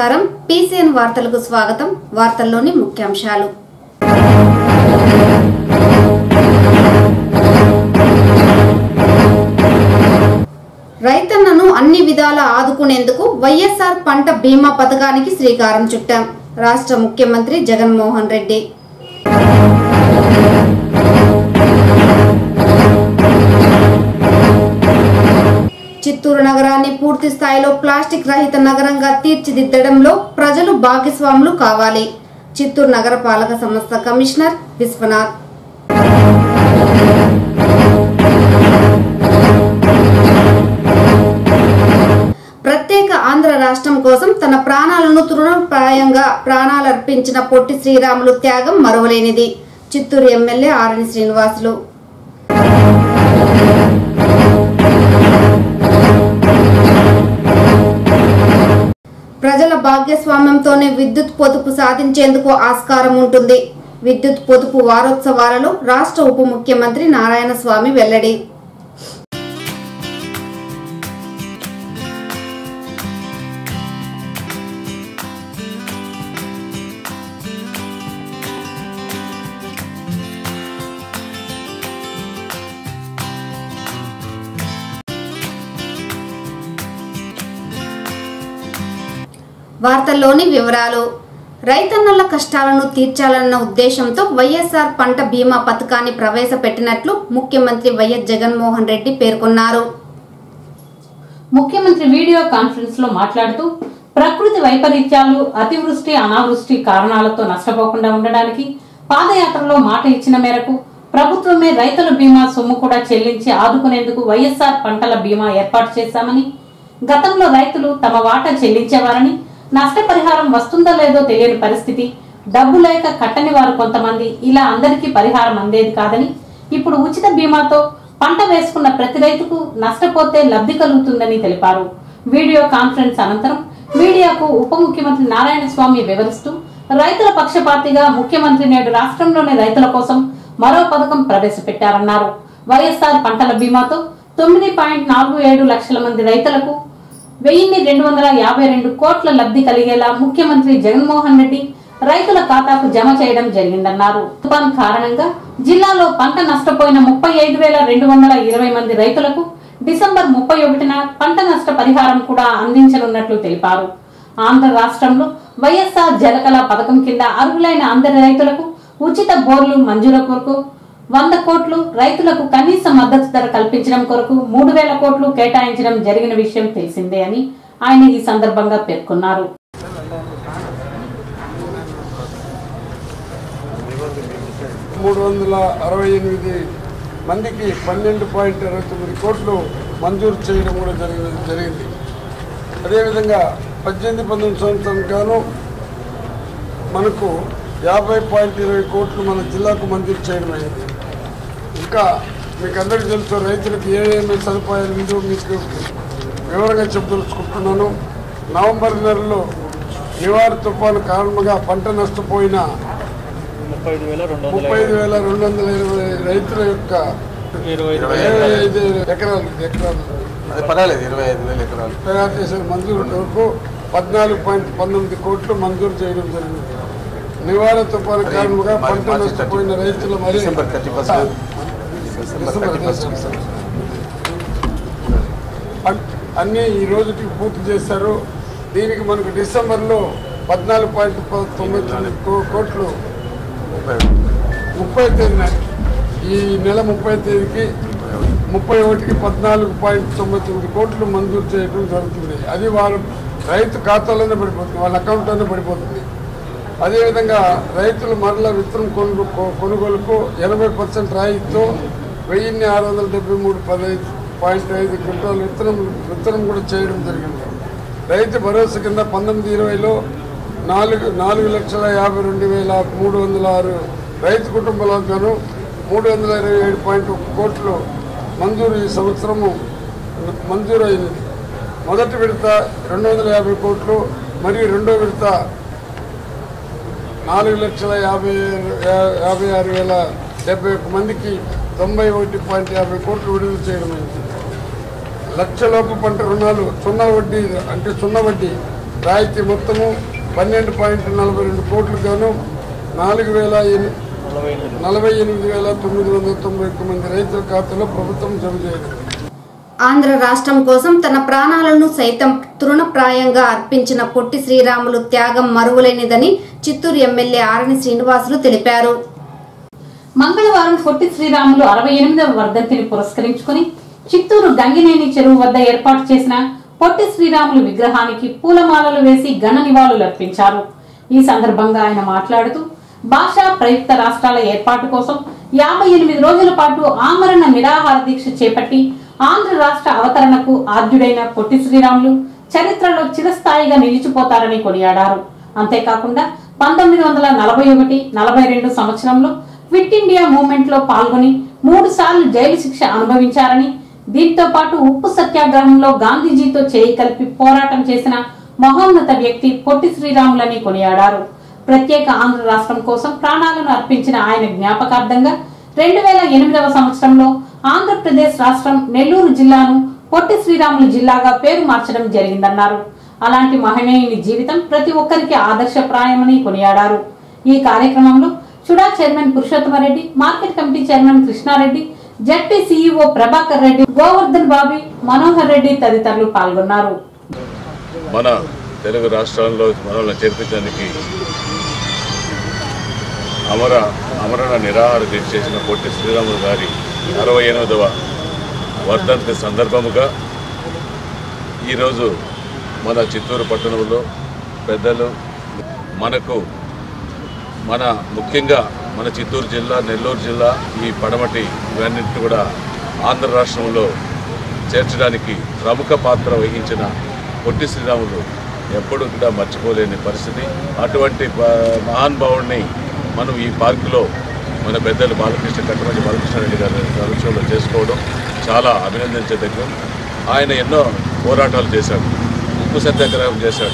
నమస్కారం పీసీఎన్ వార్తలకు స్వాగతం వార్తల్లోని ముఖ్యాంశాలు రైతన్నను అన్ని విధాలా ఆదుకునేందుకు వైఎస్ఆర్ పంట బీమా పథకానికి శ్రీకారం చుట్టాం రాష్ట్ర ముఖ్యమంత్రి జగన్మోహన్ రెడ్డి చిత్తూరు నగరాన్ని పూర్తి స్థాయిలో ప్లాస్టిక్ రహిత నగరంగా తీర్చిదిద్దడంలో ప్రజలు భాగస్వాములు కావాలి చిత్తూరు నగరపాలక సంస్థ కమిషనర్ విశ్వనాథ్ ప్రత్యేక ఆంధ్ర రాష్ట్రం కోసం తన ప్రాణాలను తృణప్రాయంగా ప్రాణాలర్పించిన పొట్టి శ్రీరాములు త్యాగం మరువలేనిది చిత్తూరు ఎమ్మెల్యే ఆరణి శ్రీనివాసులు ప్రజల భాగస్వామ్యంతోనే విద్యుత్ పొదుపు సాధించేందుకు ఆస్కారం ఉంటుంది విద్యుత్ పొదుపు వారోత్సవాలలో రాష్ట్ర ఉప ముఖ్యమంత్రి నారాయణస్వామి వెల్లడి వార్తల్లోని వివరాలు రైతన్నల కష్టాలను తీర్చాలన్న ఉద్దేశంతో వైఎస్ఆర్ పంట బీమా పథకాన్ని ప్రవేశపెట్టినట్లు ముఖ్యమంత్రి వైఎస్ జగన్మోహన్ రెడ్డి పేర్కొన్నారు. ముఖ్యమంత్రి వీడియో కాన్ఫరెన్స్ లో మాట్లాడుతూ ప్రకృతి వైపరీత్యాలు అతివృష్టి అనావృష్టి కారణాలతో నష్టపోకుండా ఉండడానికి పాదయాత్రలో మాట ఇచ్చిన మేరకు ప్రభుత్వమే రైతుల బీమా సొమ్ము కూడా చెల్లించి ఆదుకునేందుకు వైఎస్ఆర్ పంటల బీమా ఏర్పాటు చేశామని, గతంలో రైతులు తమ వాటా చెల్లించేవారని, నష్టపరిహారం వస్తుందో లేదో తెలియని పరిస్థితి, డబ్బు లేక కట్టని వారు కొంతమంది, ఇలా అందరికీ పరిహారం అందేది కాదని, ఇప్పుడు ఉచిత బీమాతో పంట వేసుకున్న ప్రతి రైతుకు నష్టపోతే లబ్ధి కలుగుతుందని తెలిపారు. వీడియో కాన్ఫరెన్స్ అనంతరం మీడియాకు ఉప ముఖ్యమంత్రి నారాయణస్వామి వివరిస్తూ రైతుల పక్షపాతిగా ముఖ్యమంత్రి నేడు రాష్ట్రంలోని రైతుల కోసం మరో పథకం ప్రవేశపెట్టారన్నారు. వైఎస్ఆర్ పంటల బీమాతో 9.47 లక్షల మంది రైతులకు 1252 కోట్ల లబ్ధి కలిగేలా ముఖ్యమంత్రి జగన్మోహన్ రెడ్డి రైతుల ఖాతాకు జమ చేయడం జరిగిందన్నారు. తుఫాన్ కారణంగా జిల్లాలో పంట నష్టపోయిన 35,220 మంది రైతులకు డిసెంబర్ 31న పంట నష్ట పరిహారం కూడా అందించనున్నట్లు తెలిపారు. ఆంధ్ర రాష్ట్రంలో వైఎస్ఆర్ జలకళ పథకం కింద అర్హులైన అందరి రైతులకు ఉచిత బోర్లు మంజూరు కొరకు 100 కోట్లు, రైతులకు కనీస మద్దతు ధర కల్పించడం కొరకు 3,000 కోట్లు కేటాయించడం జరిగిన విషయం తెలిసిందే అని ఆయన ఈ సందర్భంగా పేర్కొన్నారు. మందికి 12.29 కోట్లు మంజూరు చేయడం కూడా జరిగింది. అదేవిధంగా 18-19 సంవత్సరానికి గాను మనకు 50.20 కోట్లు మన జిల్లాకు మంజూరు చేయడం అయింది. ఇంకా మీకు అందరికీ తెలుసు రైతులకు ఏమేమి సదుపాయాలు ఉందో మీకు వివరంగా చెప్పదలుచుకుంటున్నాను. నవంబర్ నెలలో నివార్ తుఫాను కారణంగా పంట నష్టపోయిన 35,220 రైతుల యొక్క 25 ఎకరాలు తయారు చేసిన మంజూరు వరకు 14.19 కోట్లు మంజూరు చేయడం జరిగింది. నివార తుఫాను కారణంగా పంట నష్టపోయిన రైతుల మరి అన్నీ ఈ రోజుకి పూర్తి చేశారు. దీనికి మనకు డిసెంబర్లో 14.99 కోట్లు 30 తేదీన ఈ నెల 30 తేదీకి 31కి 14.99 కోట్లు మంజూరు చేయడం జరుగుతుంది. అది వారు రైతు ఖాతాలోనే పడిపోతుంది, వాళ్ళ అకౌంట్లోనే పడిపోతుంది. అదేవిధంగా రైతులు మరల విత్తనం కొనుగోలుకు 80% రాయితీతో 1,673.5 క్వింటాల విత్తనం కూడా చేయడం జరిగింది. రైతు భరోసా కింద 19-20లో 4,52,306 రైతు కుటుంబాలకు గాను 327.1 కోట్లు మంజూరు ఈ సంవత్సరము మంజూరు అయింది. మొదటి విడత 250 కోట్లు మరియు రెండో విడత 4,56,071 మందికి 91.50 కోట్లు విడుదల చేయడం. లక్షలోపు పంట రుణాలు సున్నా వడ్డీ అంటే సున్నా వడ్డీ రాయితీ మొత్తము 12.42 కోట్లకు గాను 48,991 మంది రైతుల ఖాతాలో ప్రభుత్వం జమ చేయలేదు. ఆంధ్ర రాష్ట్రం కోసం తన ప్రాణాలను సైతం తృణప్రాయంగా అర్పించిన పొట్టి శ్రీరాములు త్యాగం మరువలేనిదని చిత్తూరు ఎమ్మెల్యే ఆరణి శ్రీనివాసులు తెలిపారు. మంగళవారం పొట్టి శ్రీరాములు 68వ వర్ధంతిని పురస్కరించుకుని చిత్తూరు గంగినేని చెరువు వద్ద ఏర్పాటు చేసిన పొట్టి శ్రీరాములు విగ్రహానికి పూలమాలలు వేసి ఘన నివాళులు అర్పించారు. ఈ సందర్భంగా ఆయన మాట్లాడుతూ భాషా ప్రయుక్త రాష్ట్రాల ఏర్పాటు కోసం 58 రోజుల పాటు ఆమరణ నిరాహార దీక్ష చేపట్టి ఆంధ్ర రాష్ట్ర అవతరణకు ఆద్యుడైన పొట్టి శ్రీరాములు చరిత్రలో చిరస్థాయిగా నిలిచిపోతారని కొనియాడారు. అంతేకాకుండా 1941-42 సంవత్సరంలో క్విట్ ఇండియా మూవ్మెంట్ లో పాల్గొని 3 సార్లు జైలు శిక్ష అనుభవించారని, దీంతో పాటు ఉప్పు సత్యాగ్రహంలో గాంధీజీతో చేయి కలిపి పోరాటం చేసిన మహోన్నత వ్యక్తి పొట్టి శ్రీరాములని కొనియాడారు. ప్రత్యేక ఆంధ్ర రాష్ట్రం కోసం ప్రాణాలను అర్పించిన ఆయన జ్ఞాపకార్థంగా 2008వ సంవత్సరంలో ఆంధ్రప్రదేశ్ రాష్ట్రం నెల్లూరు జిల్లాను పొట్టి శ్రీరాములు జిల్లాగా పేరు మార్చడం జరిగిందన్నారు. అలాంటి మహనీయుని జీవితం ప్రతి ఒక్కరికి ఆదర్శప్రాయమని కొనియాడారు. ఈ కార్యక్రమంలో Chuda chairman Purushothama Reddy, market committee chairman Krishna Reddy, ZP CEO Prabhakar Reddy, Govardhan Babi, Manohar Reddy తదితరులు పాల్గొన్నారు. మన తెలుగు రాష్ట్రాల్లో మనల్ని చేర్పించడానికి అమరణ నిరాహార దీక్ష చేసిన పొట్టి శ్రీరాములు గారి 68వ వర్ధంతి సందర్భముగా ఈరోజు మన చిత్తూరు పట్టణంలో పెద్దలు ముఖ్యంగా మన చిత్తూరు జిల్లా, నెల్లూరు జిల్లా, ఈ పడమటి ఇవన్నింటినీ కూడా ఆంధ్ర రాష్ట్రంలో చేర్చడానికి ప్రముఖ పాత్ర వహించిన పొట్టి శ్రీరాములు ఎప్పుడూ కూడా మర్చిపోలేని పరిస్థితి. అటువంటి మహానుభావుడిని మనం ఈ పార్కులో మన పెద్దలు కట్టమంచి బాలకృష్ణారెడ్డి గారి సమక్షంలో చేసుకోవడం చాలా అభినందించదగ్గం. ఆయన ఎన్నో పోరాటాలు చేశాడు, ఉప్పు సత్యాగ్రహం చేశాడు,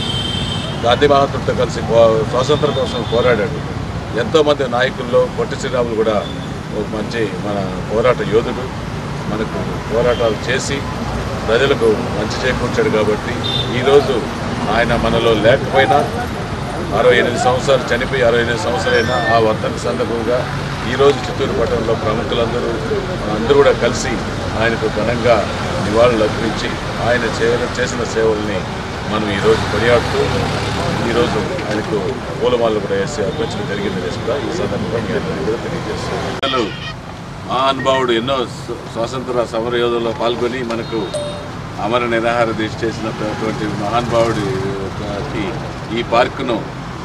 గాంధీ మహాత్ముడితో కలిసి స్వాతంత్రం కోసం పోరాడాడు. ఎంతోమంది నాయకుల్లో పొట్టి శ్రీరాములు కూడా ఒక మంచి మన పోరాట యోధుడు. మనకు పోరాటాలు చేసి ప్రజలకు మంచి చేకూర్చాడు. కాబట్టి ఈరోజు ఆయన మనలో లేకపోయినా 68 సంవత్సరాలు చనిపోయి 68 సంవత్సరాలైనా ఆ వర్ధంతి సందర్భంగా ఈరోజు చిత్తూరు పట్టణంలో ప్రముఖులందరూ కూడా కలిసి ఆయనకు ఘనంగా నివాళులు అర్పించి ఆయన చేసిన సేవల్ని మనం ఈరోజు కొనియాడుతూ ఈరోజు ఆయనకు పూలమాలలు కూడా వేసి అర్పించడం జరిగిందని కూడా ఈ సందర్భంగా మీ అందరికీ కూడా తెలియజేస్తున్నాను. మహానుభావుడు ఎన్నో స్వాతంత్ర సమర యోధుల్లో పాల్గొని మనకు అమర నిరాహార దీక్ష చేసినటువంటి మహానుభావుడికి ఈ పార్కును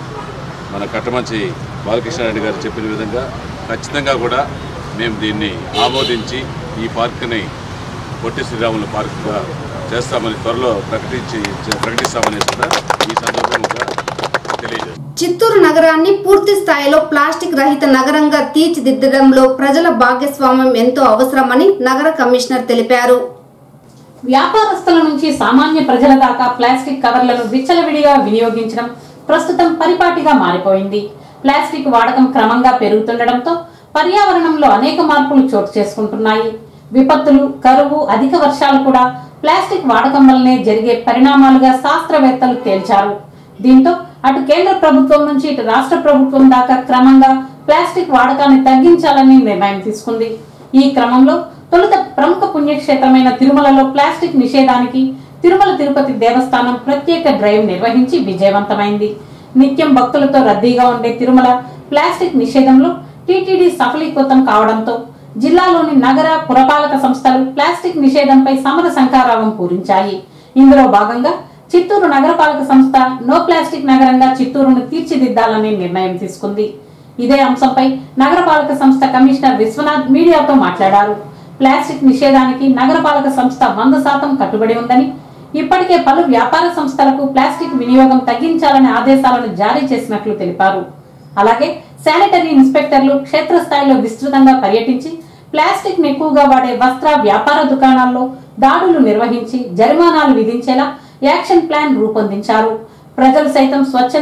మన కట్టమంచి బాలకృష్ణారెడ్డి గారు చెప్పిన విధంగా ఖచ్చితంగా కూడా మేము దీన్ని ఆమోదించి ఈ పార్కుని పొట్టి శ్రీరాములు పార్కుగా చేస్తామని త్వరలో ప్రకటిస్తామని కూడా ఈ సందర్భంగా తెలియజేస్తాం. చిత్తూరు నగరాన్ని పూర్తి స్థాయిలో ప్లాస్టిక్ రహిత నగరంగా తీర్చిదిద్దడంలో ప్రజల భాగస్వామ్యం ఎంతో అవసరమని నగర కమిషనర్ తెలిపారు. వ్యాపారస్తుల నుంచి సామాన్య ప్రజల దాకా ప్లాస్టిక్ కవర్లను విచ్చలవిడిగా వినియోగించడం ప్రస్తుతం పరిపాటిగా మారిపోయింది. ప్లాస్టిక్ వాడకం క్రమంగా పెరుగుతుండటంతో పర్యావరణంలో అనేక మార్పులు చోటు చేసుకుంటున్నాయి. విపత్తులు, కరువు, అధిక వర్షాలు కూడా ప్లాస్టిక్ వాడకం వల్లనే జరిగే పరిణామాలుగా శాస్త్రవేత్తలు తేల్చారు. దీంతో అటు కేంద్ర ప్రభుత్వం నుంచి ఇటు రాష్ట్ర ప్రభుత్వం దాకా క్రమంగా ప్లాస్టిక్ వాడకాన్ని తగ్గించాలని నిర్ణయం తీసుకుంది. ఈ క్రమంలో తొలుత ప్రముఖ పుణ్యక్షేత్రమైన తిరుమలలో ప్లాస్టిక్ నిషేధానికి తిరుమల తిరుపతి దేవస్థానం ప్రత్యేక డ్రైవ్ నిర్వహించి విజయవంతమైంది. నిత్యం భక్తులతో రద్దీగా ఉండే తిరుమల ప్లాస్టిక్ నిషేధంలో టీటీడీ సఫలీకృతం కావడంతో జిల్లాలోని నగర పురపాలక సంస్థలు ప్లాస్టిక్ నిషేధంపై సమర శంఖారావం పూరించాయి. ఇందులో భాగంగా చిత్తూరు నగరపాలక సంస్థ నో ప్లాస్టిక్ నగరంగా చిత్తూరును తీర్చిదిద్దాలని నిర్ణయం తీసుకుంది. ఇదే అంశంపై నగరపాలక సంస్థ కమిషనర్ విశ్వనాథ్ మీడియాతో మాట్లాడారు. ప్లాస్టిక్ నిషేధానికి నగరపాలక సంస్థ 100% కట్టుబడి ఉందని, ఇప్పటికే పలు వ్యాపార సంస్థలకు ప్లాస్టిక్ వినియోగం తగ్గించాలనే ఆదేశాలను జారీ చేసినట్లు తెలిపారు. అలాగే శానిటరీ ఇన్స్పెక్టర్లు క్షేత్రస్థాయిలో విస్తృతంగా పర్యటించి ప్లాస్టిక్ ని ఎక్కువగా వాడే వస్త్ర వ్యాపార దుకాణాల్లో దాడులు నిర్వహించి జరిమానాలు విధించేలా యాక్షన్ ప్లాన్ రూపొందించారు. ప్రజలు సైతం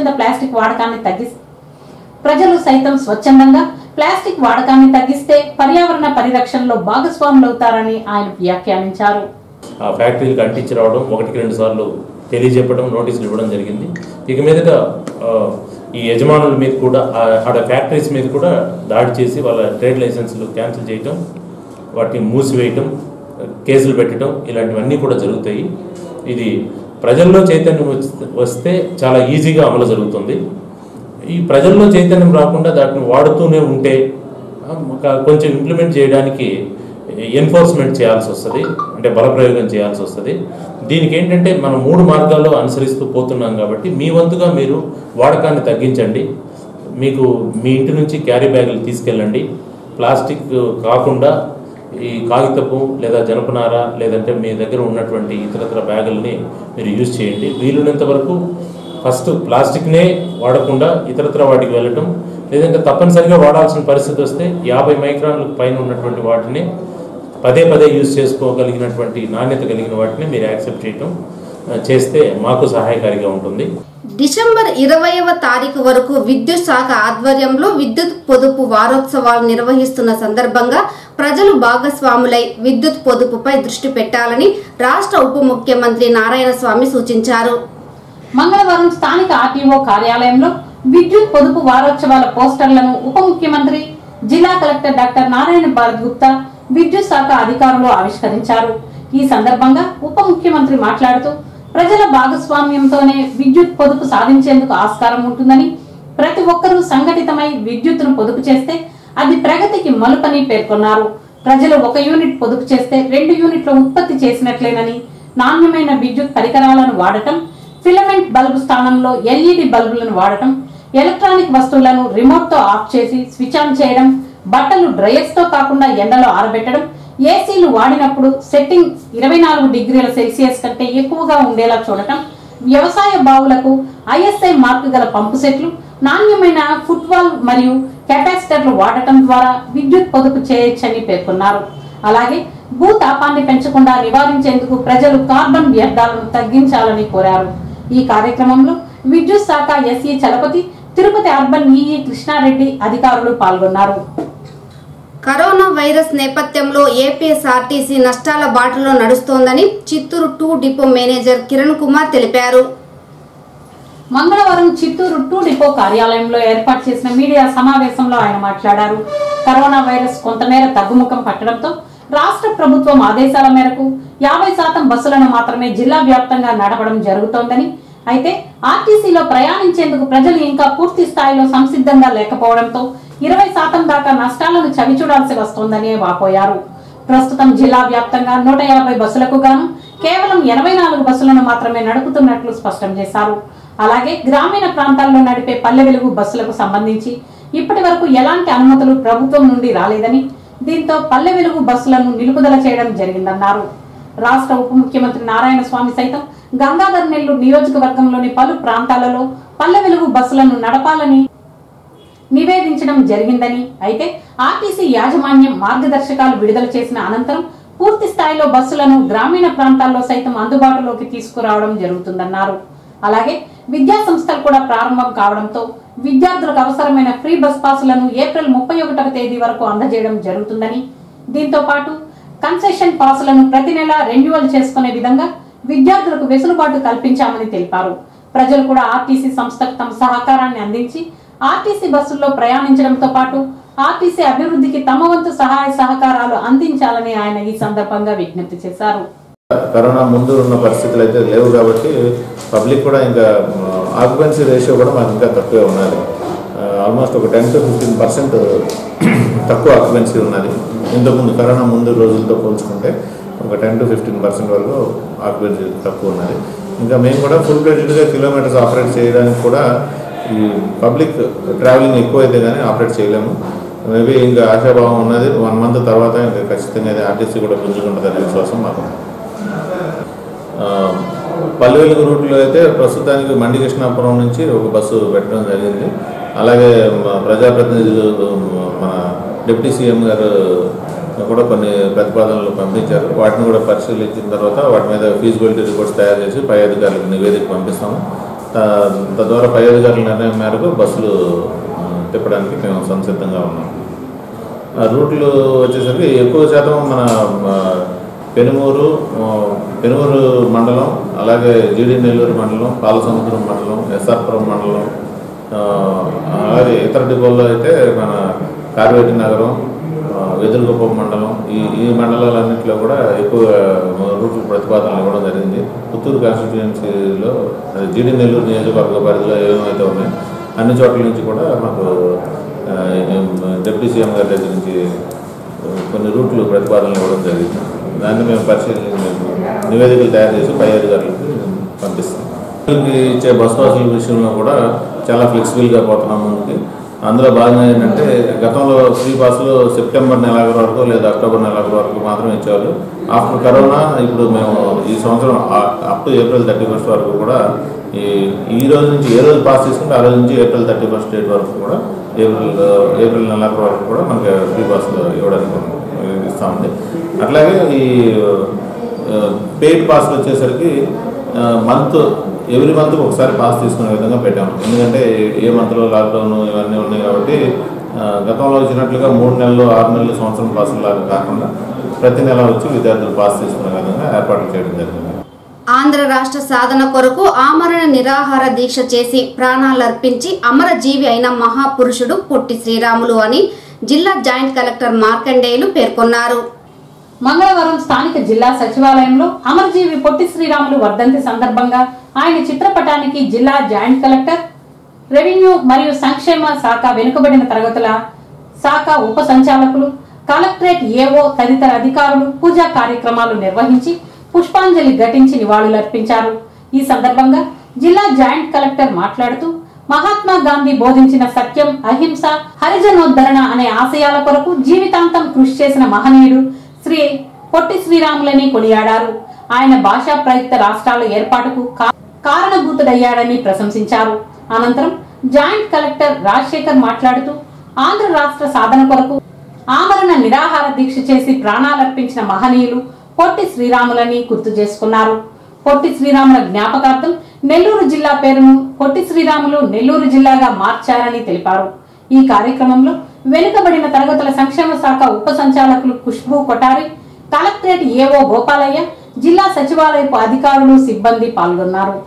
స్వచ్ఛందంగా ప్లాస్టిక్ వాడకాన్ని తగ్గిస్తే పర్యావరణ పరిరక్షణలో భాగస్వాములవుతారని ఆయన వ్యాఖ్యానించారు. ఫ్యాక్టరీలకు అంటించి రావడం 1-2 సార్లు తెలియజెప్పడం, నోటీసులు ఇవ్వడం జరిగింది. ఇక మీదట ఈ యజమానుల మీద కూడా ఆడ ఫ్యాక్టరీస్ మీద కూడా దాడి చేసి వాళ్ళ ట్రేడ్ లైసెన్సులు క్యాన్సిల్ చేయటం, వాటిని మూసివేయటం, కేసులు పెట్టడం ఇలాంటివన్నీ కూడా జరుగుతాయి. ఇది ప్రజల్లో చైతన్యం వస్తే చాలా ఈజీగా అమలు జరుగుతుంది. ఈ ప్రజల్లో చైతన్యం రాకుండా దాటిని వాడుతూనే ఉంటే కొంచెం ఇంప్లిమెంట్ చేయడానికి ఎన్ఫోర్స్మెంట్ చేయాల్సి వస్తుంది, అంటే బలప్రయోగం చేయాల్సి వస్తుంది. దీనికి ఏంటంటే మనం 3 మార్గాల్లో అనుసరిస్తూ పోతున్నాం కాబట్టి మీ వంతుగా మీరు వాడకాన్ని తగ్గించండి. మీకు మీ ఇంటి నుంచి క్యారీ బ్యాగులు తీసుకెళ్ళండి. ప్లాస్టిక్ కాకుండా ఈ కాగితపు లేదా జనపనార లేదంటే మీ దగ్గర ఉన్నటువంటి ఇతరత్ర బ్యాగుల్ని మీరు యూజ్ చేయండి. వీలున్నంత వరకు ఫస్ట్ ప్లాస్టిక్నే వాడకుండా ఇతరత్ర వాటికి వెళ్ళటం, లేదంటే తప్పనిసరిగా వాడాల్సిన పరిస్థితి వస్తే 50 మైక్రాన్లకు పైన ఉన్నటువంటి వాటిని పదే యూజ్ చేసుకోగలిగినటువంటి నాణ్యత కలిగిన వాటిని మీరు యాక్సెప్ట్ చేయటం చేస్తే మాకు సహాయకారిగా ఉంటుంది. డిసెంబర్ 20వ తారీఖు వరకు విద్యుత్ శాఖ ఆధ్వర్యంలో విద్యుత్ పొదుపు వారోత్సవాలు నిర్వహిస్తున్న సందర్భంగా ప్రజలు భాగస్వాములై విద్యుత్ పొదుపుపై దృష్టి పెట్టాలని రాష్ట్ర ఉప ముఖ్యమంత్రి నారాయణస్వామి సూచించారు. మంగళవారం స్థానిక ఆర్టీఓ కార్యాలయంలో విద్యుత్ పొదుపు వారోత్సవాల పోస్టర్లను ఉప ముఖ్యమంత్రి, జిల్లా కలెక్టర్ డాక్టర్ నారాయణ భారత్ గుప్తా, విద్యుత్ శాఖ అధికారులు ఆవిష్కరించారు. ఈ సందర్భంగా ఉప ముఖ్యమంత్రి మాట్లాడుతూ ప్రజల భాగస్వామ్యంతోనే విద్యుత్ పొదుపు సాధించేందుకు ఆస్కారం ఉంటుందని, ప్రతి ఒక్కరూ సంఘటితమై విద్యుత్తును పొదుపు చేస్తే అది ప్రగతికి మలుపని పేర్కొన్నారు. ప్రజలు 1 యూనిట్ పొదుపు చేస్తే 2 యూనిట్ల ఉత్పత్తి చేసినట్లేనని, నాణ్యమైన విద్యుత్ పరికరాలను వాడటం, ఫిలమెంట్ బల్బు స్థానంలో ఎల్ఈడి బల్బులను వాడటం, ఎలక్ట్రానిక్ వస్తువులను రిమోట్ తో ఆఫ్ చేసి స్విచ్ ఆన్ చేయడం, బట్టలు డ్రైయర్స్ తో కాకుండా ఎండలో ఆరబెట్టడం, ఏసీలు వాడినప్పుడు సెట్టింగ్ 24 డిగ్రీల సెల్సియస్ కంటే ఎక్కువగా ఉండేలా చూడటం, వ్యవసాయ బావులకు ఐఎస్ఐ మార్కు గల పంపు సెట్లు, నాణ్యమైన ఫుట్బాల్ మరియు కెపాసిటర్లు వాడటం ద్వారా విద్యుత్ పొదుపు చేయొచ్చని పేర్కొన్నారు. అలాగే భూతాపాన్ని పెంచకుండా నివారించేందుకు ప్రజలు కార్బన్ వ్యర్థాలను తగ్గించాలని కోరారు. ఈ కార్యక్రమంలో విద్యుత్ శాఖ SE Chalapathi, Tirupati urban EE Krishna Reddy అధికారులు పాల్గొన్నారు. కరోనా వైరస్ నేపథ్యంలో ఏపీఎస్ఆర్టీసీ నష్టాల బాటలో నడుస్తోందని చిత్తూరు 2 డిపో మేనేజర్ కిరణ్ కుమార్ తెలిపారు. మంగళవారం చిత్తూరు 2 డిపో కార్యాలయంలో ఏర్పాటు చేసిన మీడియా సమావేశంలో ఆయన మాట్లాడారు. కరోనా వైరస్ కొంతమేర తగ్గుముఖం పట్టడంతో రాష్ట్ర ప్రభుత్వం ఆదేశాల మేరకు 50% బస్సులను మాత్రమే జిల్లా వ్యాప్తంగా నడపడం జరుగుతోందని, అయితే ఆర్టీసీలో ప్రయాణించేందుకు ప్రజలు ఇంకా పూర్తి స్థాయిలో సంసిద్ధంగా లేకపోవడంతో 20% దాకా నష్టాలను చవిచూడాల్సి వస్తోందని వాపోయారు. ప్రస్తుతం జిల్లా వ్యాప్తంగా 150 బస్సులకు గాను కేవలం 84 బస్సులను మాత్రమే నడుపుతున్నట్లు స్పష్టం చేశారు. అలాగే గ్రామీణ ప్రాంతాల్లో నడిపే పల్లె వెలుగు బస్సులకు సంబంధించి ఇప్పటి వరకు ఎలాంటి అనుమతులు ప్రభుత్వం నుండి రాలేదని, దీంతో పల్లె వెలుగు బస్సులను నిలుపుదల చేయడం జరిగిందన్నారు. రాష్ట్ర ఉప ముఖ్యమంత్రి నారాయణస్వామి సైతం గంగాధర్ నెల్లూరు నియోజకవర్గంలోని పలు ప్రాంతాలలో పల్లె వెలుగు బస్సులను నడపాలని నివేదించడం జరిగిందని, అయితే ఆర్టీసీ యాజమాన్యం మార్గదర్శకాలు విడుదల చేసిన అనంతరం పూర్తి స్థాయిలో బస్సులను గ్రామీణ ప్రాంతాల్లో సైతం అందుబాటులోకి తీసుకురావడం జరుగుతుందన్నారు. అలాగే విద్యా సంస్థలు కూడా ప్రారంభం కావడంతో విద్యార్థులకు అవసరమైన ఫ్రీ బస్ పాసులను ఏప్రిల్ 31వ తేదీ వరకు అందజేయడం జరుగుతుందని, దీంతో పాటు కన్సెషన్ పాసులను ప్రతి నెల రెన్యువల్ చేసుకునే విధంగా విద్యార్థులకు వెసులుబాటు కల్పించామని తెలిపారు. ప్రజలు కూడా ఆర్టీసీ సంస్థకు తమ సహకారాన్ని అందించి ఆర్టీసీ బస్సుల్లో ప్రయాణించడంతో పాటు ఆర్టీసీ అభివృద్ధికి తమ వంతు సహాయ సహకారాలు అందించాలని ఆయన ఈ సందర్భంగా విజ్ఞప్తి చేశారు. కరోనా ముందు ఉన్న పరిస్థితులు అయితే లేవు కాబట్టి పబ్లిక్ కూడా ఇంకా ఆక్యుపెన్సీ రేషియో కూడా మాకు ఇంకా తక్కువే ఉన్నది. ఆల్మోస్ట్ ఒక 10 to 15% తక్కువ ఆక్యుపెన్సీ ఉన్నది. ఇంతకుముందు కరోనా ముందు రోజులతో పోల్చుకుంటే ఒక 10 to 15% వరకు ఆక్యుపెన్సీ తక్కువ ఉన్నది. ఇంకా మేము కూడా ఫుల్ ఫ్లెడ్జ్డ్గా కిలోమీటర్స్ ఆపరేట్ చేయడానికి కూడా ఈ పబ్లిక్ ట్రావెలింగ్ ఎక్కువైతే కానీ ఆపరేట్ చేయలేము. మేబీ ఇంకా ఆశాభావం ఉన్నది. 1 month తర్వాత ఇంకా ఖచ్చితంగా అది ఆర్టీసీ కూడా పుంజుకుంటుందనే విశ్వాసం మాకు. పల్లె వెలుగు రూట్లో అయితే ప్రస్తుతానికి మండి కృష్ణాపురం నుంచి ఒక బస్సు పెట్టడం జరిగింది. అలాగే ప్రజాప్రతినిధులు మన డిప్యూటీ సీఎం గారు కూడా కొన్ని ప్రతిపాదనలు పంపించారు. వాటిని కూడా పరిశీలించిన తర్వాత వాటి మీద ఫీజిబిలిటీ రిపోర్ట్స్ తయారు చేసి పై అధికారులకు నివేదిక పంపిస్తాము. తద్వారా పై అధికారుల నిర్ణయం మేరకు బస్సులు తిప్పడానికి మేము సంసిద్ధంగా ఉన్నాం. రూట్లు వచ్చేసరికి ఎక్కువ శాతం మన పెనుమూరు మండలం, అలాగే జీడి నెల్లూరు మండలం, పాలసముద్రం మండలం, ఎస్ఆర్పురం మండలం, అలాగే ఇతర డిపోల్లో అయితే మన కార్వేటి నగరం, వెదురుగుప్ప మండలం, ఈ మండలాలన్నింటిలో కూడా ఎక్కువ రూట్ల ప్రతిపాదనలు ఇవ్వడం జరిగింది. పుత్తూరు కాన్స్టిట్యుయెన్సీలో జీడి నెల్లూరు నియోజకవర్గ పరిధిలో ఏమైతే ఉన్నాయో అన్ని చోట్ల నుంచి కూడా మాకు డిప్యూటీ సీఎం గారి దగ్గర నుంచి కొన్ని రూట్లు ప్రతిపాదనలు ఇవ్వడం జరిగింది. దాన్ని మేము పరిశీలించి నివేదికలు తయారు చేసి పై అధికారులకు పంపిస్తాం. ఇచ్చే బస్ పాసుల విషయంలో కూడా చాలా ఫ్లెక్సిబుల్గా పోతున్నాం ముందుకి. అందులో భాగంగా ఏంటంటే గతంలో ఫ్రీ పాస్లు సెప్టెంబర్ నెలాఖరు వరకు లేదా అక్టోబర్ నెలాఖరు వరకు మాత్రమే ఇచ్చేవాళ్ళు. ఆఫ్టర్ కరోనా ఇప్పుడు మేము ఈ సంవత్సరం అప్ టు ఏప్రిల్ 31 వరకు కూడా ఈ రోజు నుంచి ఏ రోజు పాస్ తీసుకుంటే ఆ రోజు నుంచి ఏప్రిల్ 31 డేట్ వరకు కూడా ఏప్రిల్ నెలాఖరు వరకు కూడా మనకి ఫ్రీ పాస్లు ఇవ్వడానికి ఇస్తూ ఉంది. అట్లాగే ఈ పెయిడ్ పాస్లు వచ్చేసరికి ఎవ్రీ మంత్ ఒకసారి పాస్ తీసుకునే విధంగా పెట్టాము. ఎందుకంటే ఏ మంత్లో లాక్డౌన్ ఇవన్నీ ఉన్నాయి కాబట్టి గతంలో వచ్చినట్లుగా 3 నెలలు 6 నెలలు సంవత్సరం పాసులు లాగా కాకుండా ప్రతి నెల వచ్చి విద్యార్థులు పాస్ తీసుకునే విధంగా ఏర్పాట్లు చేయడం జరిగింది. ఆంధ్ర రాష్ట్ర సాధన కొరకు ఆమరణ నిరాహార దీక్ష చేసి ప్రాణాలర్పించి అమరజీవి అయిన మహాపురుషుడు పొట్టి శ్రీరాములు అని జిల్లా జాయింట్ కలెక్టర్ మార్కండేయులు పేర్కొన్నారు. మంగళవారం స్థానిక జిల్లా సచివాలయంలో అమరజీవి పొట్టి శ్రీరాములు వర్ధంతి సందర్భంగా ఆయన చిత్రపటానికి జిల్లా జాయింట్ కలెక్టర్, రెవెన్యూ మరియు సంక్షేమ శాఖ, వెనుకబడిన తరగతుల శాఖ ఉప సంచాలకులు, కలెక్టరేట్ ఏఓ తదితర అధికారులు పూజా కార్యక్రమాలు నిర్వహించి పుష్పాంజలి ఘటించి నివాళులర్పించారు. ఈ సందర్భంగా జిల్లా జాయింట్ కలెక్టర్ మాట్లాడుతూ మహాత్మా గాంధీ బోధించిన సత్యం, అహింస, హరిజనోద్ధరణ అనే ఆశయాల కొరకు జీవితాంతం కృషి చేసిన మహనీయుడు శ్రీ పొట్టి శ్రీరాములని కొనియాడారు. ఆయన భాషా ప్రయుక్త రాష్ట్రాల ఏర్పాటుకు కారణభూతుడయ్యాడని ప్రశంసించారు. అనంతరం జాయింట్ కలెక్టర్ రాజశేఖర్ మాట్లాడుతూ ఆంధ్ర రాష్ట్ర సాధన కొరకు ఆమరణ నిరాహార దీక్ష చేసి ప్రాణాలర్పించిన మహనీయులు పొట్టి శ్రీరాములని గుర్తు చేసుకున్నారు. పొట్టి శ్రీరాముల జ్ఞాపకార్థం నెల్లూరు జిల్లా పేరును పొట్టి శ్రీరాములు నెల్లూరు జిల్లాగా మార్చారని తెలిపారు. ఈ కార్యక్రమంలో వెనుకబడిన తరగతుల సంక్షేమ శాఖ ఉప సంచాలకులు ఖుష్బూ కొఠారి, కలెక్టరేట్ ఏఓ గోపాలయ్య, జిల్లా సచివాలయపు అధికారులు, సిబ్బంది పాల్గొన్నారు.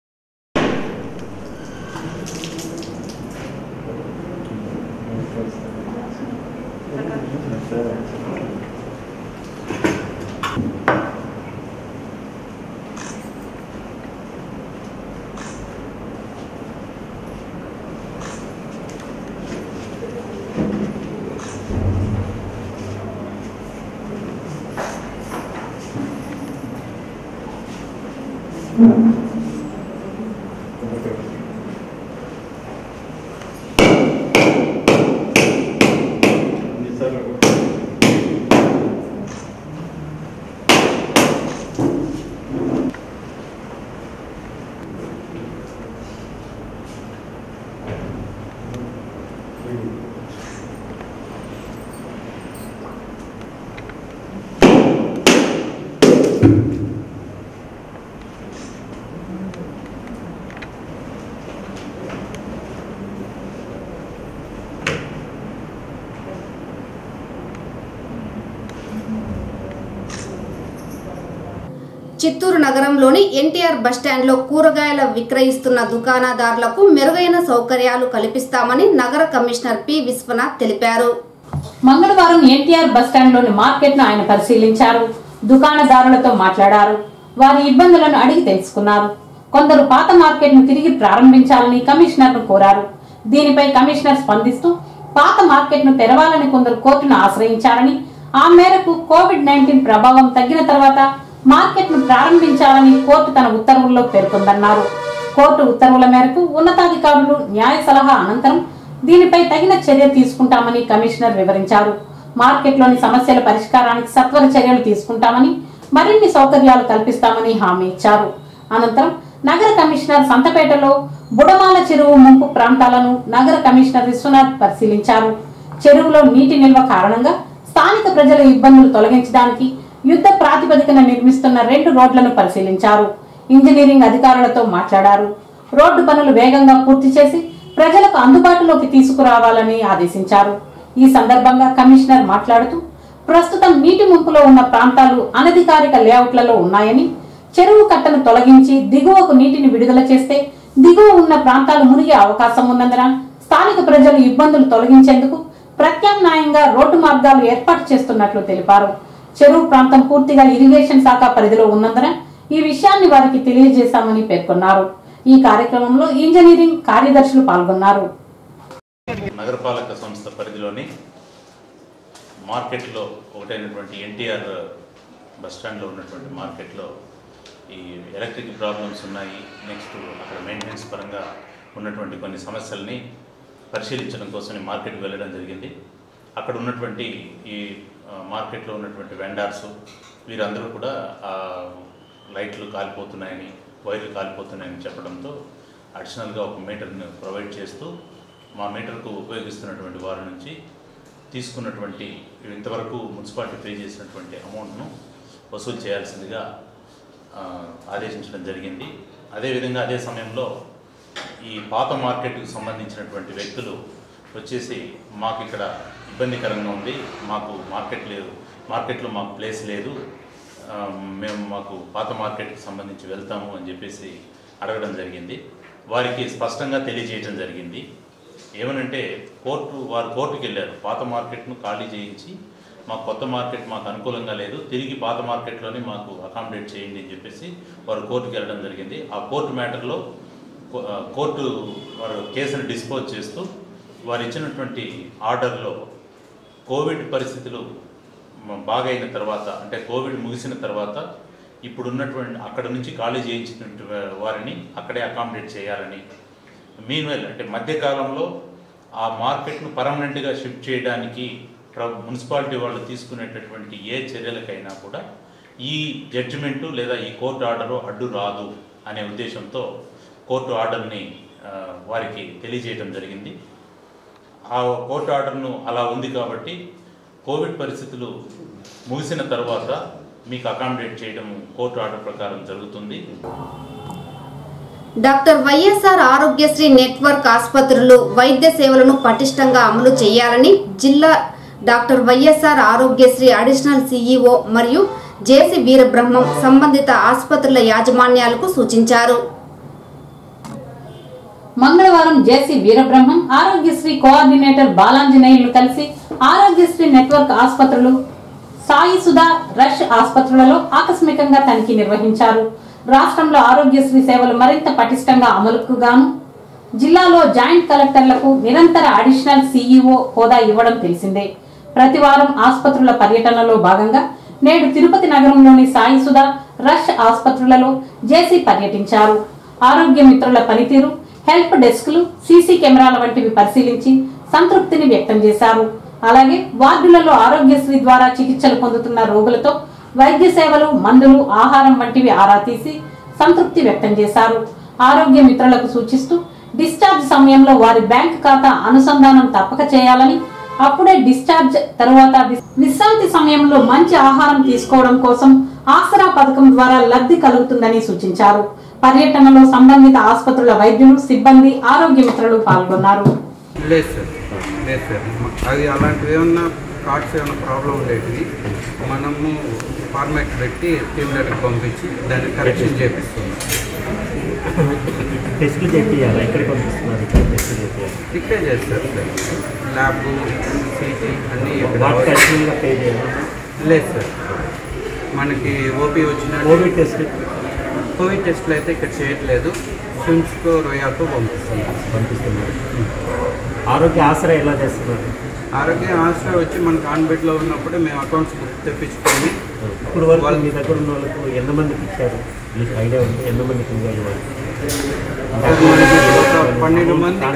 చిత్తూరు నగరంలోని ఎన్టీఆర్ బస్టాండ్లో కూరగాయల విక్రయిస్తున్న దుకాణదారులకు మెరుగైన సౌకర్యాలు కల్పిస్తామని నగర కమిషనర్ పి విశ్వనాథ్ తెలిపారు. మంగళవారం ఎన్టీఆర్ బస్టాండ్లోని మార్కెట్ను ఆయన పరిశీలించారు. దుకాణదారులతో మాట్లాడారు. వారి ఇబ్బందులను అడిగి తెలుసుకున్నారు. కొందరు పాత మార్కెట్ను తిరిగి ప్రారంభించాలని కమిషనర్ను కోరారు. దీనిపై కమిషనర్ స్పందిస్తూ పాత మార్కెట్ను తెరవాలని కొందరు కోర్టును ఆశ్రయించారని, ఆ మేరకు కోవిడ్-19 ప్రభావం తగ్గిన తర్వాత మార్కెట్ను ప్రారంభించాలని కోర్టు తన ఉత్తర్వుల్లో పేర్కొందన్నారు. కోర్టు ఉత్తర్వుల మేరకు ఉన్నతాధికారులు న్యాయ సలహా అనంతరం దీనిపై తగిన చర్య తీసుకుంటామని కమిషనర్ వివరించారు. మార్కెట్లోని సమస్యల పరిష్కారానికి సత్వర చర్యలు తీసుకుంటామని, మరిన్ని సౌకర్యాలు కల్పిస్తామని హామీ ఇచ్చారు. అనంతరం నగర కమిషనర్ సంతపేటలో బుడమాల చెరువు ముంపు ప్రాంతాలను నగర కమిషనర్ విశ్వనాథ్ పరిశీలించారు. చెరువులో నీటి నిల్వ కారణంగా స్థానిక ప్రజల ఇబ్బందులు తొలగించడానికి యుద్ధ ప్రాతిపదికన నిర్మిస్తున్న 2 రోడ్లను పరిశీలించారు. ఇంజనీరింగ్ అధికారులతో మాట్లాడారు. రోడ్డు పనులు వేగంగా పూర్తి చేసి ప్రజలకు అందుబాటులోకి తీసుకురావాలని ఆదేశించారు. ఈ సందర్భంగా కమిషనర్ మాట్లాడుతూ ప్రస్తుతం నీటి ముంపులో ఉన్న ప్రాంతాలు అనధికారిక లేఅవుట్లలో ఉన్నాయని, చెరువు కట్టను తొలగించి దిగువకు నీటిని విడుదల చేస్తే దిగువ ఉన్న ప్రాంతాలు మునిగే అవకాశం ఉన్నందున స్థానిక ప్రజలు ఇబ్బందులు తొలగించేందుకు ప్రత్యామ్నాయంగా రోడ్డు మార్గాలు ఏర్పాటు చేస్తున్నట్లు తెలిపారు. చెరువు ప్రాంతం పూర్తిగా ఇరిగేషన్ శాఖ పరిధిలో ఉన్నందున ఈ విషయాన్ని వారికి తెలియజేశామని పేర్కొన్నారు. ఈ కార్యక్రమంలో ఇంజనీరింగ్ కార్యదర్శులు పాల్గొన్నారు. నగరపాలక సంస్థ పరిధిలోని మార్కెట్లో ఒకటైనటువంటి ఎన్టీఆర్ బస్టాండ్లో ఉన్నటువంటి మార్కెట్లో ఈ ఎలక్ట్రిక్ ప్రాబ్లమ్స్ ఉన్నాయి. నెక్స్ట్ అక్కడ మెయింటెనెన్స్ పరంగా ఉన్నటువంటి కొన్ని సమస్యల్ని పరిశీలించడం కోసం మార్కెట్కి వెళ్ళడం జరిగింది. అక్కడ ఉన్నటువంటి ఈ మార్కెట్లో ఉన్నటువంటి వెండర్స్ వీరందరూ కూడా లైట్లు కాలిపోతున్నాయని, వైర్లు కాలిపోతున్నాయని చెప్పడంతో అడిషనల్గా ఒక మీటర్ని ప్రొవైడ్ చేస్తూ మా మీటర్కు ఉపయోగిస్తున్నటువంటి వారి నుంచి తీసుకున్నటువంటి ఇంతవరకు మున్సిపాలిటీ పే చేసినటువంటి అమౌంట్ను వసూలు చేయాల్సిందిగా ఆదేశించడం జరిగింది. అదేవిధంగా అదే సమయంలో ఈ పాత మార్కెట్కు సంబంధించినటువంటి వ్యక్తులు వచ్చేసి మాకు ఇక్కడ ఇబ్బందికరంగా ఉంది, మాకు మార్కెట్ లేదు, మార్కెట్లో మాకు ప్లేస్ లేదు, మేము మాకు పాత మార్కెట్కి సంబంధించి వెళ్తాము అని చెప్పేసి అడగడం జరిగింది. వారికి స్పష్టంగా తెలియజేయడం జరిగింది. ఏమనంటే వారు కోర్టుకు వెళ్ళారు. పాత మార్కెట్ను ఖాళీ చేయించి మాకు కొత్త మార్కెట్ మాకు అనుకూలంగా లేదు, తిరిగి పాత మార్కెట్లోనే మాకు అకామిడేట్ చేయండి అని చెప్పేసి వారు కోర్టుకు వెళ్ళడం జరిగింది. ఆ కోర్టు మ్యాటర్లో కోర్టు వారు కేసును డిస్పోజ్ చేస్తూ వారు ఇచ్చినటువంటి ఆర్డర్లో కోవిడ్ పరిస్థితులు బాగైన తర్వాత, అంటే కోవిడ్ ముగిసిన తర్వాత ఇప్పుడున్నటువంటి అక్కడ నుంచి ఖాళీ చేయించినటువంటి వారిని అక్కడే అకామిడేట్ చేయాలని, మీన్వైల్ అంటే మధ్యకాలంలో ఆ మార్కెట్ను పర్మనెంట్గా షిఫ్ట్ చేయడానికి మున్సిపాలిటీ వాళ్ళు తీసుకునేటటువంటి ఏ చర్యలకైనా కూడా ఈ జడ్జిమెంటు లేదా ఈ కోర్టు ఆర్డరు అడ్డు రాదు అనే ఉద్దేశంతో కోర్టు ఆర్డర్ని వారికి తెలియజేయడం జరిగింది. ఆ కోర్టు ఆర్డర్ను అలా ఉంది కాబట్టి కోవిడ్ పరిస్థితులు ముగిసిన తర్వాత మీకు అకామిడేట్ చేయడం కోర్టు ఆర్డర్ ప్రకారం జరుగుతుంది. డాక్టర్ వైఎస్ఆర్ ఆరోగ్యశ్రీ నెట్వర్క్ ఆసుపత్రులు వైద్య సేవలను పటిష్టంగా అమలు చేయాలని జిల్లా doctor YSR Aarogyasri additional CEO మరియు జేసీ వీరబ్రహ్మం సంబంధిత ఆసుపత్రుల యాజమాన్యాలకు సూచించారు. మంగళవారం జేసీ వీరబ్రహ్మం ఆరోగ్యశ్రీ కోఆర్డినేటర్ బాలాంజనేయులు కలిసి ఆరోగ్యశ్రీ నెట్వర్క్ ఆసుపత్రులు, సాయి సుధా రష్ ఆసుపత్రులలో ఆకస్మికంగా తనిఖీ నిర్వహించారు. రాష్ట్రంలో ఆరోగ్యశ్రీ సేవలు మరింత పటిష్టంగా అమలుకు గాను జిల్లాలో జాయింట్ కలెక్టర్లకు నిరంతర అడిషనల్ సిఇఓ హోదా ఇవ్వడం తెలిసిందే. ప్రతివారం ఆసుపత్రుల పర్యటనలో భాగంగా నేడు తిరుపతి నగరంలోని సాయి సుధా రష్ ఆసుపత్రులలో జేసీ పర్యటించారు. ఆరోగ్య మిత్రుల పనితీరు, హెల్ప్ డెస్క్లు, సీసీ కెమెరాల వంటివి పరిశీలించి సంతృప్తిని వ్యక్తం చేశారు. అలాగే వార్డులలో ఆరోగ్యశ్రీ ద్వారా చికిత్సలు పొందుతున్న రోగులతో వైద్య సేవలు, మందులు, ఆహారం వంటివి ఆరా తీసి సంతృప్తి వ్యక్తం చేశారు. ఆరోగ్య మిత్రులకు సూచిస్తూ డిశ్చార్జ్ సమయంలో వారి బ్యాంక్ ఖాతా అనుసంధానం తప్పక చేయాలని, అప్పుడే డిశ్చార్జ్ తరువాత విశ్రాంతి సమయంలో మంచి ఆహారం తీసుకోవడం కోసం ఆసరా పథకం ద్వారా లబ్ధి కలుగుతుందని సూచించారు. పర్యటనలో సంబంధిత ఆసుపత్రుల వైద్యులు, సిబ్బంది, ఆరోగ్య మిత్రులు పాల్గొన్నారు. అది అలాంటివి ఏమన్నా కార్డ్స్ ఏమైనా ప్రాబ్లం ఉండేవి మనము ఫార్మాట్ పెట్టి టీమ్ లెటర్కి పంపించి దాన్ని కరెక్షన్ చేపిస్తున్నాం. టెస్టులు చేయాలి, ఎక్కడికి పంపిస్తున్నారు? ఇక్కడే చేస్తారు సార్. ల్యాబ్, సీటీ అన్నీ పే చేయాలి. లేదు సార్, మనకి ఓపీ వచ్చిన కోవిడ్ టెస్ట్లు అయితే ఇక్కడ చేయట్లేదు. స్విమ్స్కో, రోయాకో పంపిస్తున్నారు. ఆరోగ్య ఆసరా ఎలా చేస్తున్నారు? ఆరోగ్య ఆసరా వచ్చి మన కాన్బెట్లో ఉన్నప్పుడు మేము అకౌంట్స్ బుక్ తెప్పించుకొని ఇప్పుడు వరకు మీ దగ్గర ఉన్న వాళ్ళకు ఎంతమందికి ఇచ్చారు? మీకు ఐడియా ఉంది ఎంతమందికి ఇవ్వాలి? మనకి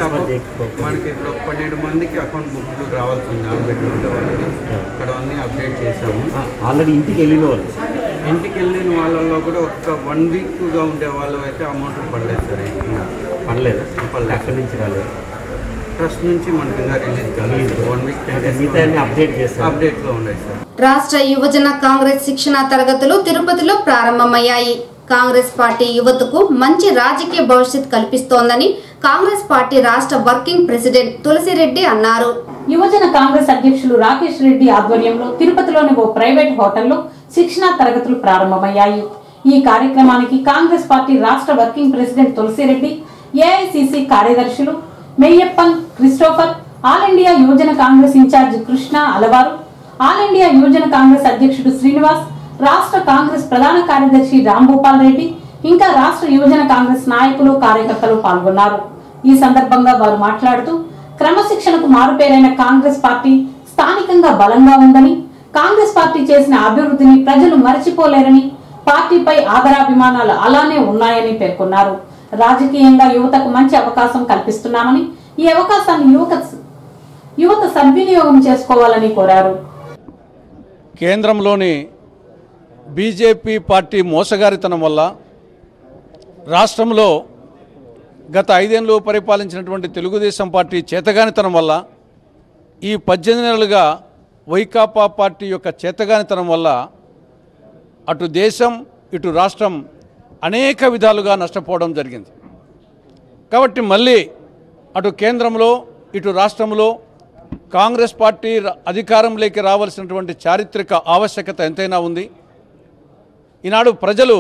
12 మందికి అకౌంట్ బుక్లు రావాల్సింది కాన్బెట్లో ఉండే వాళ్ళకి. అక్కడ అన్నీ అప్డేట్ చేసాము. ఆల్రెడీ ఇంటికి వెళ్ళిన వాళ్ళు, ఇంటికి వెళ్ళిన వాళ్ళల్లో కూడా ఒక 1 వీక్గా ఉండే వాళ్ళు అయితే అమౌంట్ పడలేదు సార్. పడలేదు, అక్కడి నుంచి రాలేదు. ట్రస్ట్ నుంచి మనకి రిలీజ్ కాలేదు. 1 వీక్ అప్డేట్లో ఉన్నాయి సార్. రాష్ట్ర యువజన కాంగ్రెస్ శిక్షణ తరగతులు తిరుపతిలో ప్రారంభమయ్యాయి. కాంగ్రెస్ పార్టీ యువతకు మంచి రాజకీయ భవిష్యత్ కల్పిస్తోందని కాంగ్రెస్ పార్టీ రాష్ట్ర వర్కింగ్ ప్రెసిడెంట్ తులసిరెడ్డి అన్నారు. యువజన కాంగ్రెస్ అధ్యక్షులు రాకేష్ రెడ్డి ఆధ్వర్యంలో తిరుపతిలోని ఓ ప్రైవేట్ హోటల్లో శిక్షణా తరగతులు ప్రారంభమయ్యాయి. ఈ కార్యక్రమానికి కాంగ్రెస్ పార్టీ రాష్ట్ర వర్కింగ్ ప్రెసిడెంట్ తులసిరెడ్డి, ఏఐసిసి కార్యదర్శులు మెయ్యప్పన్ క్రిస్టోఫర్, ఆల్ ఇండియా యువజన Congress in charge Krishna Allavaru, all India యువజన కాంగ్రెస్ అధ్యక్షుడు శ్రీనివాస్, రాష్ట్ర కాంగ్రెస్ ప్రధాన కార్యదర్శి రాంభూపాల్ రెడ్డి, ఇంకా రాష్ట్ర యువజన కాంగ్రెస్ నాయకులు కార్యకర్తలు పాల్గొన్నారు. ఈ సందర్భంగా వారు మాట్లాడుతూ క్రమశిక్షణకు మారుపేరైన కాంగ్రెస్ పార్టీ స్థానికంగా బలంగా ఉందని, కాంగ్రెస్ పార్టీ చేసిన అభివృద్ధిని ప్రజలు మరచిపోలేరని, పార్టీపై ఆదరాభిమానాలు అలానే ఉన్నాయని పేర్కొన్నారు. రాజకీయంగా యువతకు మంచి అవకాశం కల్పిస్తున్నామని, ఈ అవకాశాన్ని యువత సద్వినియోగం చేసుకోవాలని కోరారు. కేంద్రంలోని బీజేపీ పార్టీ మోసగారితనం వల్ల రాష్ట్రంలో గత 5 ఏళ్లు పరిపాలించినటువంటి తెలుగుదేశం పార్టీ చేతగానితనం వల్ల, ఈ 18 నెలలుగా వైకాపా పార్టీ యొక్క చేతగానితనం వల్ల అటు దేశం ఇటు రాష్ట్రం అనేక విధాలుగా నష్టపోవడం జరిగింది. కాబట్టి మళ్ళీ అటు కేంద్రంలో ఇటు రాష్ట్రంలో కాంగ్రెస్ పార్టీ అధికారంలోకి రావాల్సినటువంటి చారిత్రక ఆవశ్యకత ఎంతైనా ఉంది. ఈనాడు ప్రజలు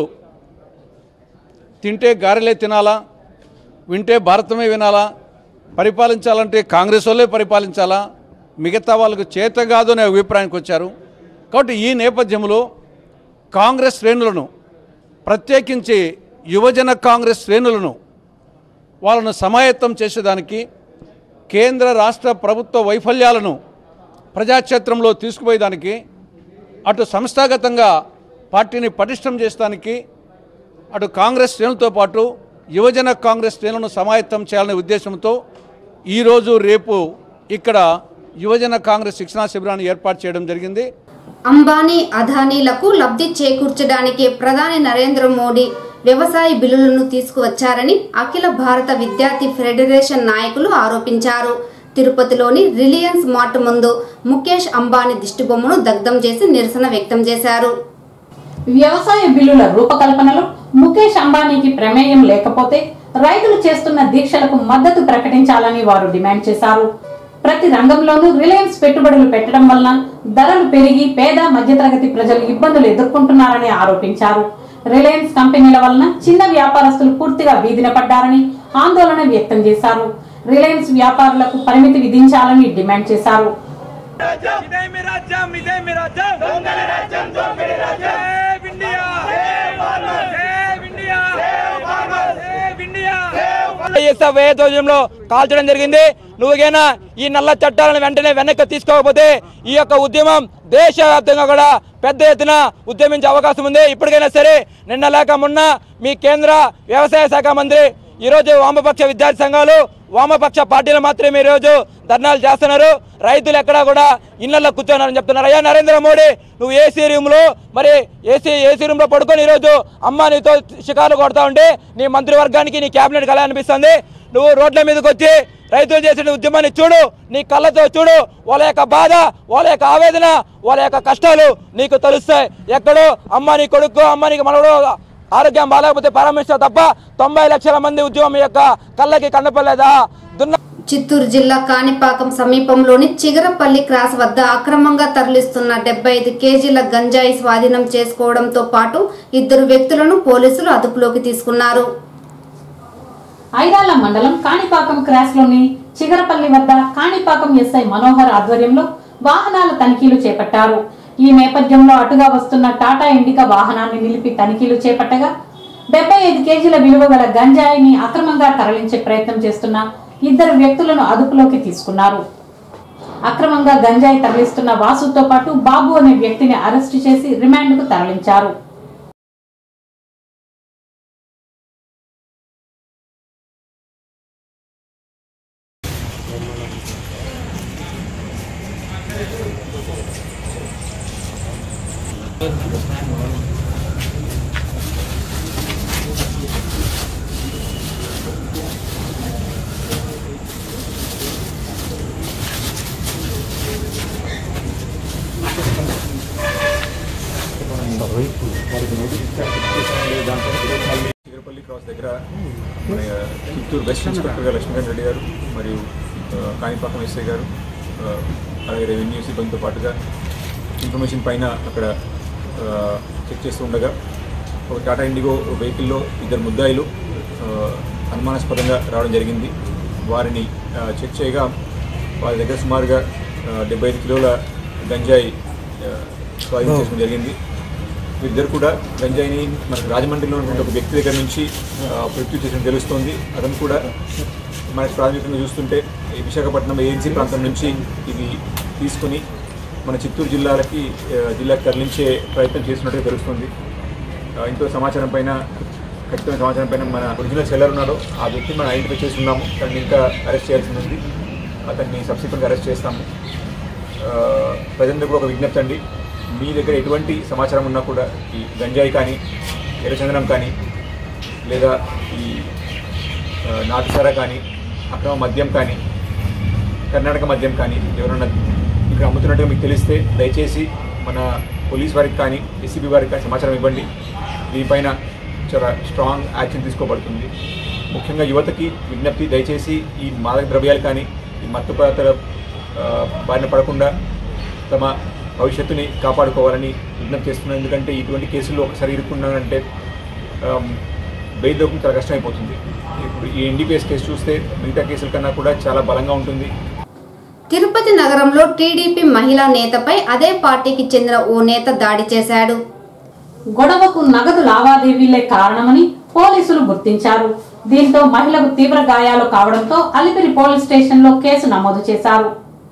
తింటే గారెలే తినాలా, వింటే భారతమే వినాలా, పరిపాలించాలంటే కాంగ్రెస్ వాళ్ళే పరిపాలించాలా, మిగతా వాళ్ళకు చేత కాదు అనే అభిప్రాయానికి వచ్చారు. కాబట్టి ఈ నేపథ్యంలో కాంగ్రెస్ శ్రేణులను, ప్రత్యేకించి యువజన కాంగ్రెస్ శ్రేణులను వాళ్ళను సమాయత్తం చేసేదానికి, కేంద్ర రాష్ట్ర ప్రభుత్వ వైఫల్యాలను ప్రజాక్షేత్రంలో తీసుకుపోయేదానికి, అటు సంస్థాగతంగా పార్టీని పటిష్టం చేసేదానికి అటు కాంగ్రెస్ శ్రేణులతో పాటు యువజన కాంగ్రెస్ శ్రేణులను సమాయత్తం చేయాలనే ఉద్దేశంతో ఈరోజు రేపు ఇక్కడ యువజన కాంగ్రెస్ శిక్షణా శిబిరాన్ని ఏర్పాటు చేయడం జరిగింది. అంబానీ అదానీలకు లబ్ధి చేకూర్చడానికి ప్రధాని నరేంద్ర మోడీ వ్యవసాయ బిల్లులను తీసుకువచ్చారని అఖిల భారత విద్యార్థి ఫెడరేషన్ నాయకులు ఆరోపించారు. తిరుపతిలోని రిలయన్స్ మార్ట్ ముందు ముఖేష్ అంబానీ దిష్టిబొమ్మను దగ్ధం చేసి నిరసన వ్యక్తం చేశారు. వ్యవసాయ బిల్లుల రూపకల్పనలో ముఖేష్ అంబానీకి ప్రమేయం లేకపోతే రైతులు చేస్తున్న దీక్షలకు మద్దతు ప్రకటించాలని వారు డిమాండ్ చేశారు. ప్రతి రంగంలోనూ రిలయన్స్ పెట్టుబడులు పెట్టడం వలన ధరలు పెరిగి పేద మధ్యతరగతి ప్రజలు ఇబ్బందులు ఎదుర్కొంటున్నారని ఆరోపించారు. రిలయన్స్ కంపెనీల వలన చిన్న వ్యాపారస్తులు పూర్తిగా వీధిన పడ్డారని ఆందోళన వ్యక్తం చేశారు. రిలయన్స్ వ్యాపారులకు పరిమితి విధించాలని డిమాండ్ చేశారు. వ్యయంలో కాల్చడం జరిగింది. నువ్వుగైనా ఈ నల్ల చట్టాలను వెంటనే వెనక్కి తీసుకోకపోతే ఈ యొక్క ఉద్యమం దేశవ్యాప్తంగా కూడా పెద్ద ఎత్తున ఉద్యమించే అవకాశం ఉంది. ఇప్పటికైనా సరే నిన్న లేక మొన్న మీ కేంద్ర వ్యవసాయ శాఖ మంత్రి ఈరోజు వామపక్ష విద్యార్థి సంఘాలు, వామపక్ష పార్టీలు మాత్రమే ఈరోజు ధర్నాలు చేస్తున్నారు. రైతులు ఎక్కడా కూడా ఇళ్లలో కూర్చోన్నారని చెప్తున్నారు. అయ్యా నరేంద్ర మోడీ, నువ్వు ఏసీ రూమ్లో మరి ఏసీ రూమ్లో పడుకొని ఈరోజు అమ్మానితో షికారులు కొడతా ఉంటే నీ మంత్రివర్గానికి నీ క్యాబినెట్ కళ అనిపిస్తుంది. నువ్వు రోడ్ల మీదకి వచ్చి రైతులు చేసిన ఉద్యమాన్ని చూడు, నీ కళ్ళతో చూడు. వాళ్ళ యొక్క బాధ, వాళ్ళ యొక్క ఆవేదన, వాళ్ళ యొక్క కష్టాలు నీకు తెలుస్తాయి. ఎక్కడో అమ్మాని కొడుకు, అమ్మానికి మనవడు ఆరోగ్యం బాగాలేకపోతే పరామర్శ తప్ప 90 లక్షల మంది ఉద్యమం యొక్క కళ్ళకి కనపడలేదా? చిత్తూరు జిల్లా కాణిపాకం సమీపంలోని చిగరపల్లి క్రాస్ వద్ద అక్రమంగా తరలిస్తున్న 75 కేజీల గంజాయి స్వాధీనం చేసుకోవడంతో పాటు 2 వ్యక్తులను పోలీసులు అదుపులోకి తీసుకున్నారు. ఐరాల మండలం కాణిపాకం క్రాస్ లోని చిగరపల్లి వద్ద కాణిపాకం ఎస్ఐ మనోహర్ ఆధ్వర్యంలో వాహనాల తనిఖీలు చేపట్టారు. ఈ నేపథ్యంలో అటుగా వస్తున్న టాటా ఇండికా వాహనాన్ని నిలిపి తనిఖీలు చేపట్టగా 75 కేజీల విలువ గల గంజాయిని అక్రమంగా తరలించే ప్రయత్నం చేస్తున్న 2 వ్యక్తులను అదుపులోకి తీసుకున్నారు. అక్రమంగా గంజాయి తరలిస్తున్న వాసుతో పాటు బాబు అనే వ్యక్తిని అరెస్టు చేసి రిమాండ్ కు తరలించారు. చిగరపల్లి క్రాస్ దగ్గర మన చిత్తూరు వెస్ట్ ఇన్స్పెక్టర్ గారు లక్ష్మీకాంత్ రెడ్డి గారు మరియు కాణిపాకం ఎస్ఐ గారు అలాగే రెవెన్యూ సిబ్బందితో పాటుగా ఇన్ఫర్మేషన్ పైన అక్కడ చెక్ చేస్తూ ఉండగా ఒక టాటా ఇండిగో వెహికల్లో ఇద్దరు ముద్దాయిలు అనుమానాస్పదంగా రావడం జరిగింది. వారిని చెక్ చేయగా వారి దగ్గర సుమారుగా 75 కిలోల గంజాయి స్వాధీనం చేసుకోవడం జరిగింది. వీరిద్దరు కూడా గంజాయిని మనకు రాజమండ్రిలో ఉన్నటువంటి ఒక వ్యక్తి దగ్గర నుంచి ప్రొక్యూర్ చేసిన తెలుస్తోంది. అతను కూడా మనకు ప్రాథమికంగా చూస్తుంటే విశాఖపట్నం ఏఎన్సీ ప్రాంతం నుంచి ఇది తీసుకుని మన చిత్తూరు జిల్లాకి తరలించే ప్రయత్నం చేస్తున్నట్టుగా తెలుస్తుంది. ఇంకో సమాచారం పైన ఖచ్చితమైన సమాచారం పైన మన ఒరిజినల్ సెల్లర్ ఉన్నారో ఆ వ్యక్తిని మనం ఐడెంటిఫై చేసి ఉన్నాము. అతన్ని ఇంకా అరెస్ట్ చేయాల్సి ఉంది. అతన్ని సబ్సిక్వెంట్గా అరెస్ట్ చేస్తాము. ప్రజలందరూ కూడా ఒక విజ్ఞప్తి అండి, మీ దగ్గర ఎటువంటి సమాచారం ఉన్నా కూడా ఈ గంజాయి కానీ ఎర్రచందనం కానీ లేదా ఈ నాటుసారా కానీ అక్రమ మద్యం కానీ కర్ణాటక మద్యం కానీ ఎవరన్నా ఇక్కడ అమ్ముతున్నట్టుగా మీకు తెలిస్తే దయచేసి మన పోలీస్ వారికి కానీ ఎస్సీబీ వారికి కానీ సమాచారం ఇవ్వండి. దీనిపైన చాలా స్ట్రాంగ్ యాక్షన్ తీసుకోబడుతుంది. ముఖ్యంగా యువతకి విజ్ఞప్తి, దయచేసి ఈ మాదక ద్రవ్యాలు కానీ ఈ మత్తు పదార్థాల బారిన పడకుండా తమ భవిష్యత్తుని కాపాడుకోవాలని విజ్ఞప్తి చేస్తున్నాను. ఎందుకంటే ఇటువంటి కేసుల్లో ఒకసారి ఇరుక్కున్నానంటే బెయిల్ దొరకడం చాలా కష్టమైపోతుంది. ఇప్పుడు ఈ ఎన్డీపీఎస్ కేసు చూస్తే మిగతా కేసుల కన్నా కూడా చాలా బలంగా ఉంటుంది. తిరుపతి నగరంలో టీడీపీ మహిళా నేతపై అదే పార్టీకి చెందిన ఓ నేత దాడి చేశాడు. గొడవకు నగదు లావాదేవీలే కారణమని పోలీసులు గుర్తించారు. దీంతో మహిళకు తీవ్ర గాయాలు కావడంతో అలిపిరి పోలీస్ స్టేషన్ లో కేసు నమోదు చేశారు.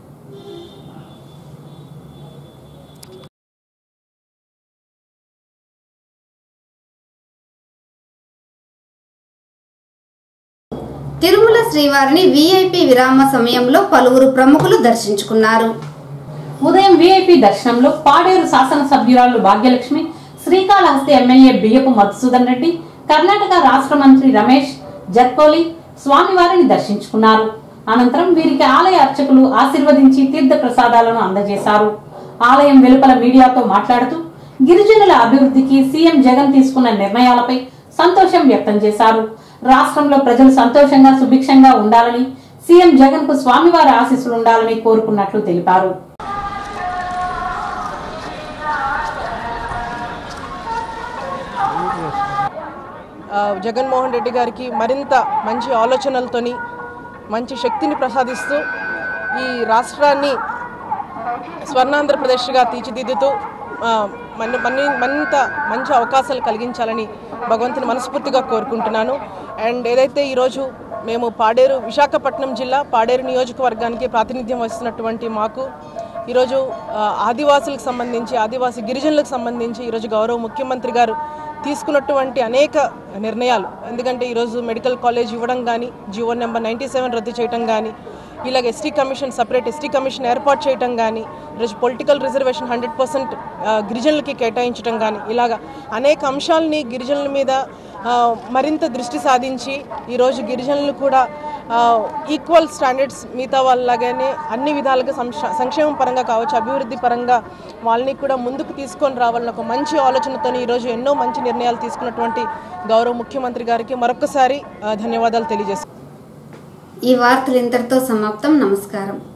తిరుమల శ్రీవారిని వీఐపీ విరామ సమయంలో పలువురు ప్రముఖులు దర్శించుకున్నారు. ఉదయం వీఐపీ దర్శనంలో పాడేరు శాసనసభ్యురాలు భాగ్యలక్ష్మి, శ్రీకాళహస్తి ఎమ్మెల్యే బియ్యపు మధుసూదన్ రెడ్డి, కర్ణాటక రాష్ట్ర మంత్రి రమేష్ జత్కోలి స్వామివారిని దర్శించుకున్నారు. అనంతరం వీరికి ఆలయ అర్చకులు ఆశీర్వదించి తీర్థ ప్రసాదాలను అందజేశారు. ఆలయం వెలుపల మీడియాతో మాట్లాడుతూ గిరిజనుల అభివృద్ధికి సీఎం జగన్ తీసుకున్న నిర్ణయాలపై సంతోషం వ్యక్తం చేశారు. రాష్ట్రంలో ప్రజలు సంతోషంగా సుభిక్షంగా ఉండాలని, సీఎం జగన్ కు స్వామివారి ఆశీస్సులు ఉండాలని కోరుకున్నట్లు తెలిపారు. జగన్మోహన్ రెడ్డి గారికి మరింత మంచి ఆలోచనలతోని మంచి శక్తిని ప్రసాదిస్తూ ఈ రాష్ట్రాన్ని స్వర్ణాంధ్రప్రదేశ్గా తీర్చిదిద్దుతూ మరింత మంచి అవకాశాలు కలిగించాలని భగవంతుని మనస్ఫూర్తిగా కోరుకుంటున్నాను. అండ్ ఏదైతే ఈరోజు మేము పాడేరు విశాఖపట్నం జిల్లా పాడేరు నియోజకవర్గానికి ప్రాతినిధ్యం వస్తున్నటువంటి మాకు ఈరోజు ఆదివాసులకు సంబంధించి ఆదివాసీ గిరిజనులకు సంబంధించి ఈరోజు గౌరవ ముఖ్యమంత్రి గారు తీసుకున్నటువంటి అనేక నిర్ణయాలు, ఎందుకంటే ఈరోజు మెడికల్ కాలేజ్ ఇవ్వడం కానీ, జీవో నెంబర్ 97 రద్దు చేయడం కానీ, ఇలాగ ST commission separate ST commission ఏర్పాటు చేయడం కానీ, ఈరోజు పొలిటికల్ రిజర్వేషన్ 100% గిరిజనులకి కేటాయించడం కానీ, ఇలాగ అనేక అంశాలని గిరిజనుల మీద మరింత దృష్టి సాధించి ఈరోజు గిరిజనులు కూడా ఈక్వల్ స్టాండర్డ్స్ మిగతా వాళ్ళలాగానే అన్ని విధాలుగా సంక్షేమం పరంగా కావచ్చు, అభివృద్ధి పరంగా వాళ్ళని కూడా ముందుకు తీసుకొని రావాలని ఒక మంచి ఆలోచనతో ఈరోజు ఎన్నో మంచి నిర్ణయాలు తీసుకున్నటువంటి గౌరవ ముఖ్యమంత్రి గారికి మరొకసారి ధన్యవాదాలు తెలియజేస్తున్నాను. ఈ వార్తలు ఇంతటితో సమాప్తం. నమస్కారం.